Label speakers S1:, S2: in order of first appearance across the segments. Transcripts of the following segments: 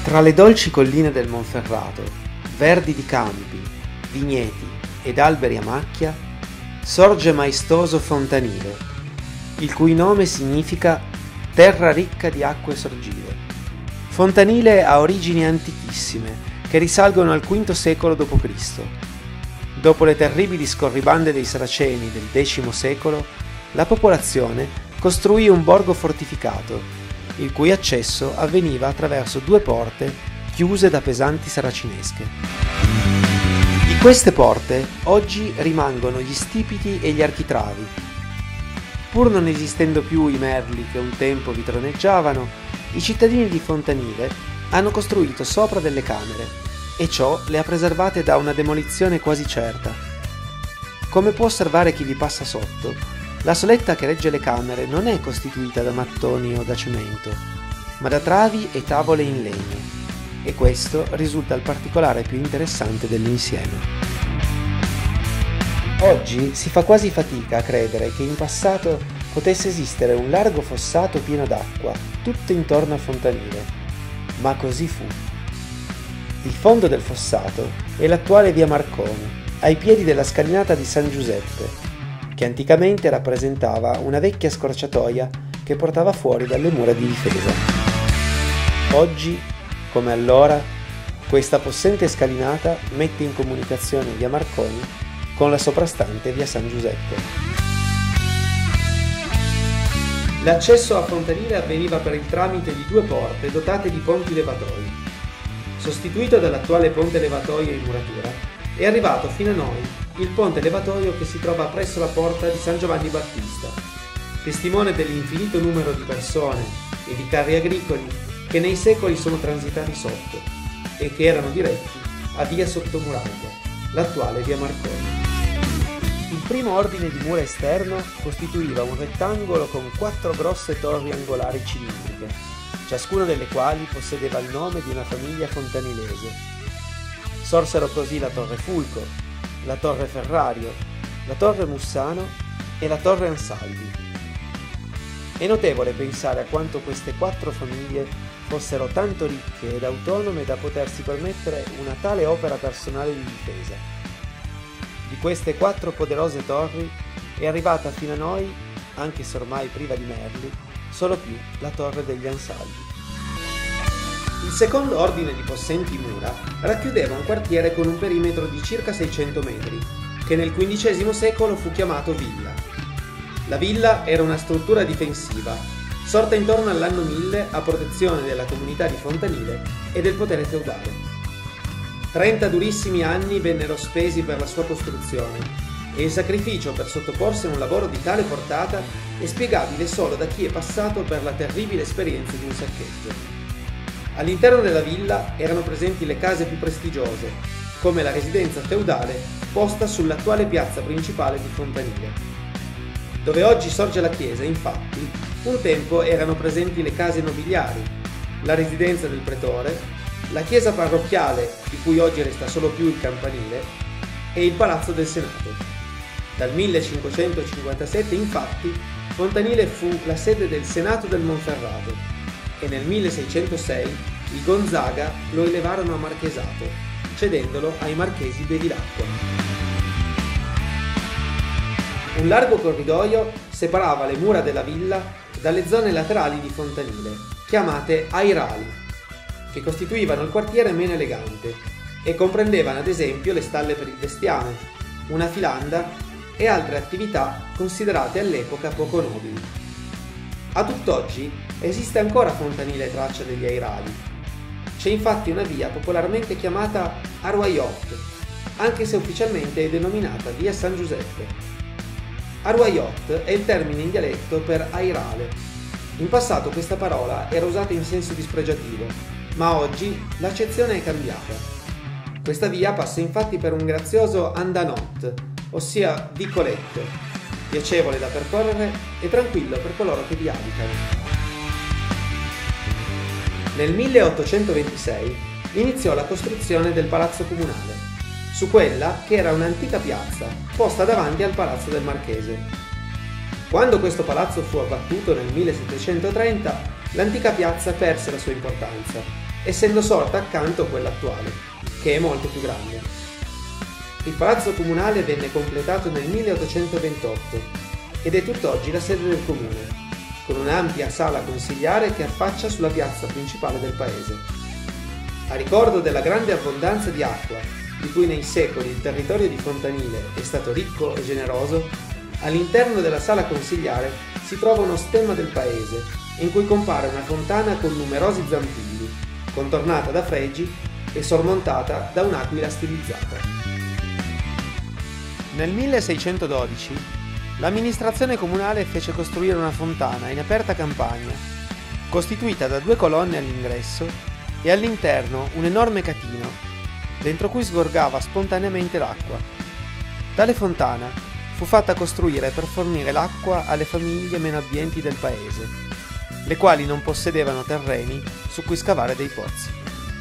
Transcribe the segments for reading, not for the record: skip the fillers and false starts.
S1: Tra le dolci colline del Monferrato, verdi di campi, vigneti ed alberi a macchia, sorge maestoso Fontanile, il cui nome significa terra ricca di acque sorgive. Fontanile ha origini antichissime che risalgono al V secolo d.C. Dopo le terribili scorribande dei Saraceni del X secolo, la popolazione costruì un borgo fortificato, il cui accesso avveniva attraverso due porte chiuse da pesanti saracinesche. Di queste porte oggi rimangono gli stipiti e gli architravi. Pur non esistendo più i merli che un tempo vi troneggiavano, i cittadini di Fontanile hanno costruito sopra delle camere e ciò le ha preservate da una demolizione quasi certa. Come può osservare chi vi passa sotto, la soletta che regge le camere non è costituita da mattoni o da cemento, ma da travi e tavole in legno, e questo risulta il particolare più interessante dell'insieme. Oggi si fa quasi fatica a credere che in passato potesse esistere un largo fossato pieno d'acqua, tutto intorno a Fontanile, ma così fu. Il fondo del fossato è l'attuale via Marconi, ai piedi della scalinata di San Giuseppe, che anticamente rappresentava una vecchia scorciatoia che portava fuori dalle mura di difesa. Oggi, come allora, questa possente scalinata mette in comunicazione via Marconi con la soprastante via San Giuseppe. L'accesso a Fontanile avveniva per il tramite di due porte dotate di ponti levatoi. Sostituito dall'attuale ponte levatoio in muratura, è arrivato fino a noi il ponte levatoio che si trova presso la porta di San Giovanni Battista, testimone dell'infinito numero di persone e di carri agricoli che nei secoli sono transitati sotto e che erano diretti a via Sottomuraglia, l'attuale via Marconi. Il primo ordine di mura esterno costituiva un rettangolo con 4 grosse torri angolari cilindriche, ciascuna delle quali possedeva il nome di una famiglia fontanilese. Sorsero così la Torre Fulco, la Torre Ferrario, la Torre Mussano e la Torre Ansaldi. È notevole pensare a quanto queste 4 famiglie fossero tanto ricche ed autonome da potersi permettere una tale opera personale di difesa. Di queste 4 poderose torri è arrivata fino a noi, anche se ormai priva di merli, solo più la Torre degli Ansaldi. Il secondo ordine di possenti mura racchiudeva un quartiere con un perimetro di circa 600 metri, che nel XV secolo fu chiamato villa. La villa era una struttura difensiva, sorta intorno all'anno 1000 a protezione della comunità di Fontanile e del potere feudale. 30 durissimi anni vennero spesi per la sua costruzione e il sacrificio per sottoporsi a un lavoro di tale portata è spiegabile solo da chi è passato per la terribile esperienza di un saccheggio. All'interno della villa erano presenti le case più prestigiose, come la residenza feudale posta sull'attuale piazza principale di Fontanile. Dove oggi sorge la chiesa, infatti, un tempo erano presenti le case nobiliari, la residenza del pretore, la chiesa parrocchiale, di cui oggi resta solo più il campanile, e il palazzo del Senato. Dal 1557, infatti, Fontanile fu la sede del Senato del Monferrato, e nel 1606 i Gonzaga lo elevarono a marchesato, cedendolo ai marchesi Bevilacqua. Un largo corridoio separava le mura della villa dalle zone laterali di Fontanile, chiamate airali, che costituivano il quartiere meno elegante e comprendevano ad esempio le stalle per il bestiame, una filanda e altre attività considerate all'epoca poco nobili. A tutt'oggi esiste ancora a Fontanile traccia degli airali. C'è infatti una via popolarmente chiamata Arwaiot, anche se ufficialmente è denominata via San Giuseppe. Arwaiot è il termine in dialetto per airale. In passato questa parola era usata in senso dispregiativo, ma oggi l'accezione è cambiata. Questa via passa infatti per un grazioso andanot, ossia vicoletto, piacevole da percorrere e tranquillo per coloro che vi abitano. Nel 1826 iniziò la costruzione del Palazzo Comunale, su quella che era un'antica piazza posta davanti al Palazzo del Marchese. Quando questo palazzo fu abbattuto nel 1730, l'antica piazza perse la sua importanza essendo sorta accanto a quella attuale, che è molto più grande. Il palazzo comunale venne completato nel 1828 ed è tutt'oggi la sede del comune, con un'ampia sala consigliare che affaccia sulla piazza principale del paese. A ricordo della grande abbondanza di acqua, di cui nei secoli il territorio di Fontanile è stato ricco e generoso, all'interno della sala consigliare si trova uno stemma del paese, in cui compare una fontana con numerosi zampilli, contornata da fregi e sormontata da un'aquila stilizzata. Nel 1612 l'amministrazione comunale fece costruire una fontana in aperta campagna, costituita da 2 colonne all'ingresso e all'interno un enorme catino, dentro cui sgorgava spontaneamente l'acqua. Tale fontana fu fatta costruire per fornire l'acqua alle famiglie meno abbienti del paese, le quali non possedevano terreni su cui scavare dei pozzi.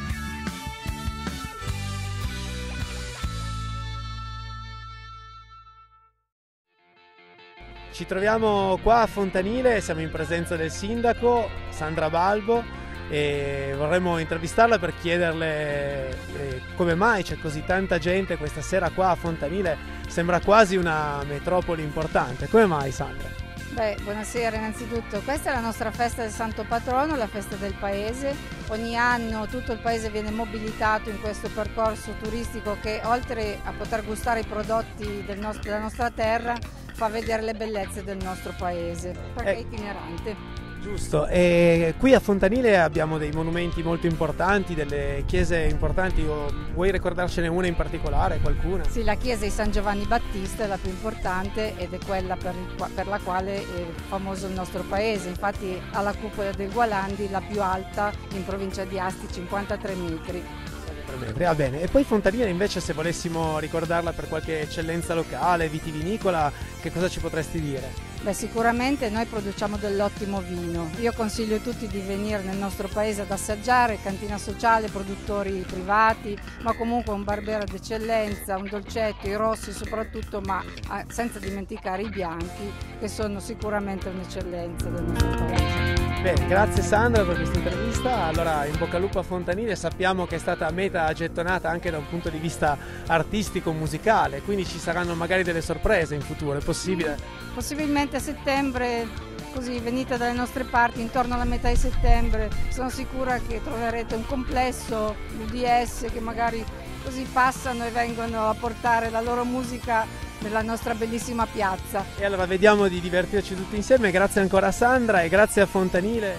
S1: Ci troviamo qua a Fontanile, siamo in presenza del sindaco Sandra Balbo e vorremmo intervistarla per chiederle come mai c'è così tanta gente questa sera qua a Fontanile, sembra quasi una metropoli importante. Come mai, Sandra?
S2: Buonasera innanzitutto, questa è la nostra festa del Santo Patrono, la festa del paese. Ogni anno tutto il paese viene mobilitato in questo percorso turistico che, oltre a poter gustare i prodotti della nostra terra, fa vedere le bellezze del nostro paese, perché è itinerante.
S1: Giusto, e qui a Fontanile abbiamo dei monumenti molto importanti, delle chiese importanti. Vuoi ricordarcene una in particolare, qualcuna?
S2: Sì, la chiesa di San Giovanni Battista è la più importante ed è quella per la quale è famoso il nostro paese. Infatti ha la cupola del Gualandi, la più alta in provincia di Asti, 53 metri.
S1: Va bene, e poi Fontanile invece, se volessimo ricordarla per qualche eccellenza locale, vitivinicola, che cosa ci potresti dire?
S2: Sicuramente noi produciamo dell'ottimo vino. Io consiglio a tutti di venire nel nostro paese ad assaggiare, cantina sociale, produttori privati, ma comunque un Barbera d'eccellenza, un dolcetto, i rossi soprattutto, ma senza dimenticare i bianchi, che sono sicuramente un'eccellenza del nostro paese.
S1: Bene, grazie Sandra per questa intervista. Allora, in bocca al lupo a Fontanile, sappiamo che è stata meta gettonata anche da un punto di vista artistico, musicale, quindi ci saranno magari delle sorprese in futuro, è possibile?
S2: Possibilmente a settembre, così venite dalle nostre parti intorno alla metà di settembre, sono sicura che troverete un complesso UDS che magari così passano e vengono a portare la loro musica nella nostra bellissima piazza.
S1: E allora vediamo di divertirci tutti insieme. Grazie ancora a Sandra e grazie a Fontanile.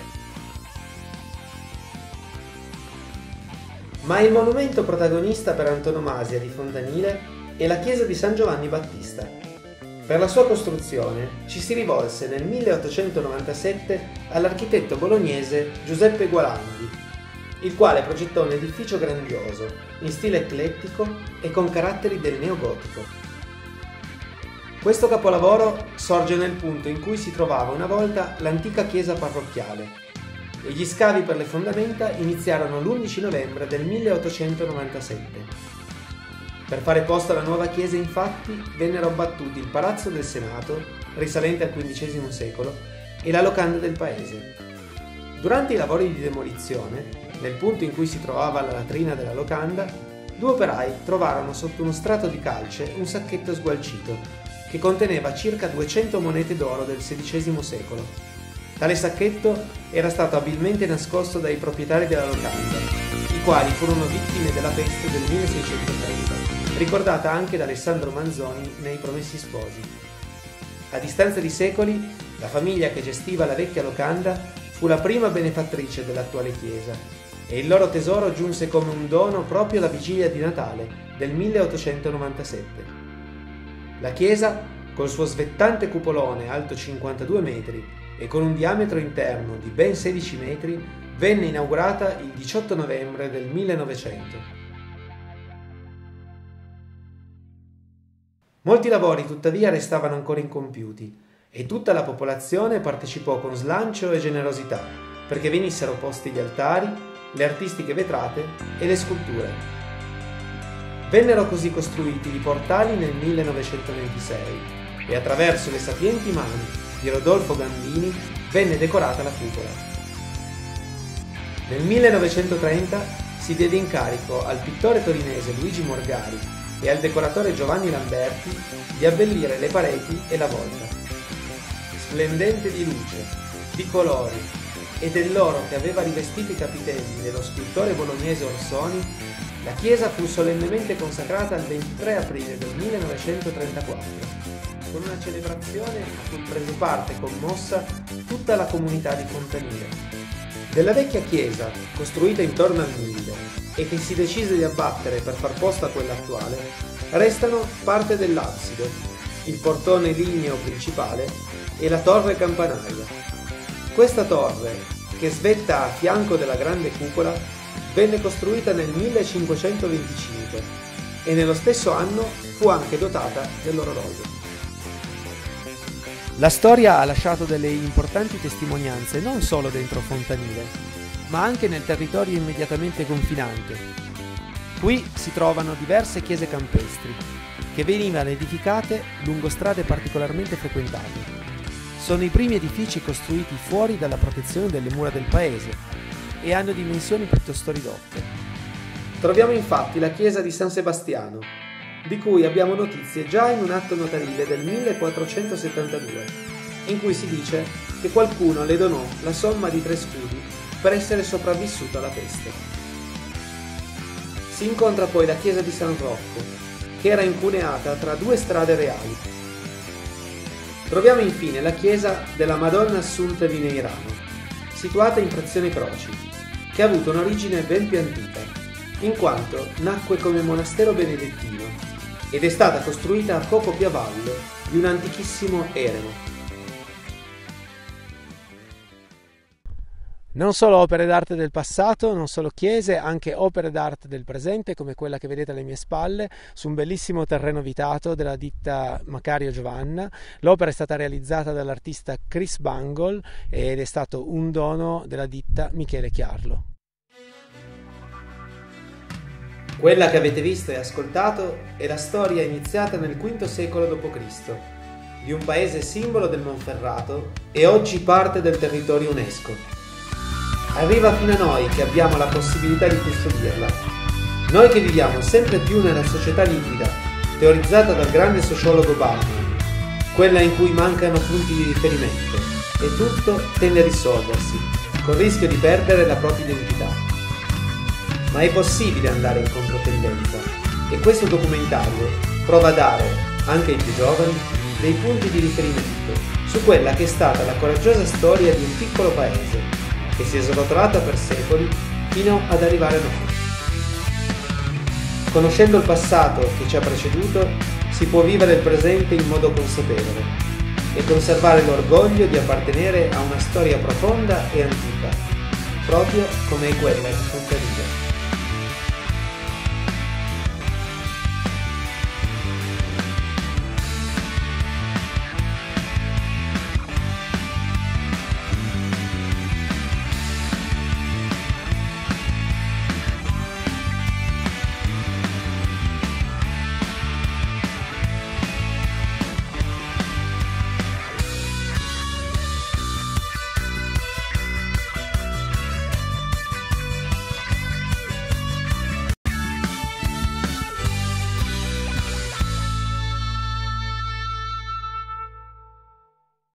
S1: Ma il monumento protagonista per antonomasia di Fontanile è la chiesa di San Giovanni Battista. Per la sua costruzione ci si rivolse nel 1897 all'architetto bolognese Giuseppe Gualandi, il quale progettò un edificio grandioso, in stile eclettico e con caratteri del neogotico. Questo capolavoro sorge nel punto in cui si trovava una volta l'antica chiesa parrocchiale e gli scavi per le fondamenta iniziarono l'11 novembre del 1897. Per fare posto alla nuova chiesa, infatti, vennero abbattuti il palazzo del Senato, risalente al XV secolo, e la locanda del paese. Durante i lavori di demolizione, nel punto in cui si trovava la latrina della locanda, 2 operai trovarono sotto uno strato di calce un sacchetto sgualcito che conteneva circa 200 monete d'oro del XVI secolo. Tale sacchetto era stato abilmente nascosto dai proprietari della locanda, i quali furono vittime della peste del 1630, ricordata anche da Alessandro Manzoni nei Promessi Sposi. A distanza di secoli, la famiglia che gestiva la vecchia locanda fu la prima benefattrice dell'attuale chiesa e il loro tesoro giunse come un dono proprio alla vigilia di Natale del 1897. La chiesa, col suo svettante cupolone alto 52 metri e con un diametro interno di ben 16 metri, venne inaugurata il 18 novembre del 1900. Molti lavori tuttavia restavano ancora incompiuti e tutta la popolazione partecipò con slancio e generosità perché venissero posti gli altari, le artistiche vetrate e le sculture. Vennero così costruiti i portali nel 1926 e attraverso le sapienti mani di Rodolfo Gambini venne decorata la cupola. Nel 1930 si diede incarico al pittore torinese Luigi Morgari e al decoratore Giovanni Lamberti di abbellire le pareti e la volta. Splendente di luce, di colori e dell'oro che aveva rivestito i capitelli dello scultore bolognese Orsoni, la chiesa fu solennemente consacrata il 23 aprile del 1934, con una celebrazione a cui prese parte commossa tutta la comunità di Fontanile. Della vecchia chiesa, costruita intorno al Nilo e che si decise di abbattere per far posto a quella attuale, restano parte dell'abside, il portone ligneo principale e la torre campanaria. Questa torre, che svetta a fianco della grande cupola, venne costruita nel 1525 e nello stesso anno fu anche dotata dell'orologio. La storia ha lasciato delle importanti testimonianze non solo dentro Fontanile, ma anche nel territorio immediatamente confinante. Qui si trovano diverse chiese campestri, che venivano edificate lungo strade particolarmente frequentate. Sono i primi edifici costruiti fuori dalla protezione delle mura del paese e hanno dimensioni piuttosto ridotte. Troviamo infatti la chiesa di San Sebastiano, di cui abbiamo notizie già in un atto notarile del 1472, in cui si dice che qualcuno le donò la somma di 3 scudi per essere sopravvissuto alla peste. Si incontra poi la chiesa di San Rocco, che era incuneata tra 2 strade reali. Troviamo infine la chiesa della Madonna Assunta di Neirano, situata in frazione Croci, che ha avuto un'origine ben più antica, in quanto nacque come monastero benedettino ed è stata costruita poco più a valle di un antichissimo eremo. Non solo opere d'arte del passato, non solo chiese, anche opere d'arte del presente, come quella che vedete alle mie spalle, su un bellissimo terreno vitato della ditta Macario Giovanna. L'opera è stata realizzata dall'artista Chris Bangle ed è stato un dono della ditta Michele Chiarlo. Quella che avete visto e ascoltato è la storia iniziata nel V secolo d.C. di un paese simbolo del Monferrato e oggi parte del territorio UNESCO. Arriva fino a noi che abbiamo la possibilità di custodirla. Noi che viviamo sempre più nella società liquida, teorizzata dal grande sociologo Bauman, quella in cui mancano punti di riferimento e tutto tende a risolversi, col rischio di perdere la propria identità. Ma è possibile andare in controtendenza e questo documentario prova a dare, anche ai più giovani, dei punti di riferimento su quella che è stata la coraggiosa storia di un piccolo paese che si è srotolata per secoli fino ad arrivare a noi. Conoscendo il passato che ci ha preceduto, si può vivere il presente in modo consapevole e conservare l'orgoglio di appartenere a una storia profonda e antica, proprio come è quella di Fontanile.